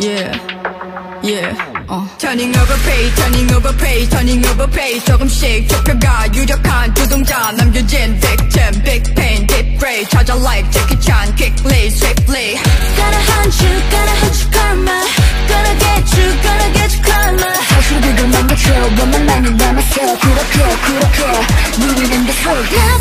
Turning over page, turning over page, turning over page. 조금씩 좁혀가 유력한 주동자 남겨진 victim, big pain, deep gray. 찾아 life, Jackie Chan, quickly, swiftly. Gonna hunt you karma. Gonna get you karma. 사실 그걸 망가져 원만 나는 남았어 그렇게 We win in this world.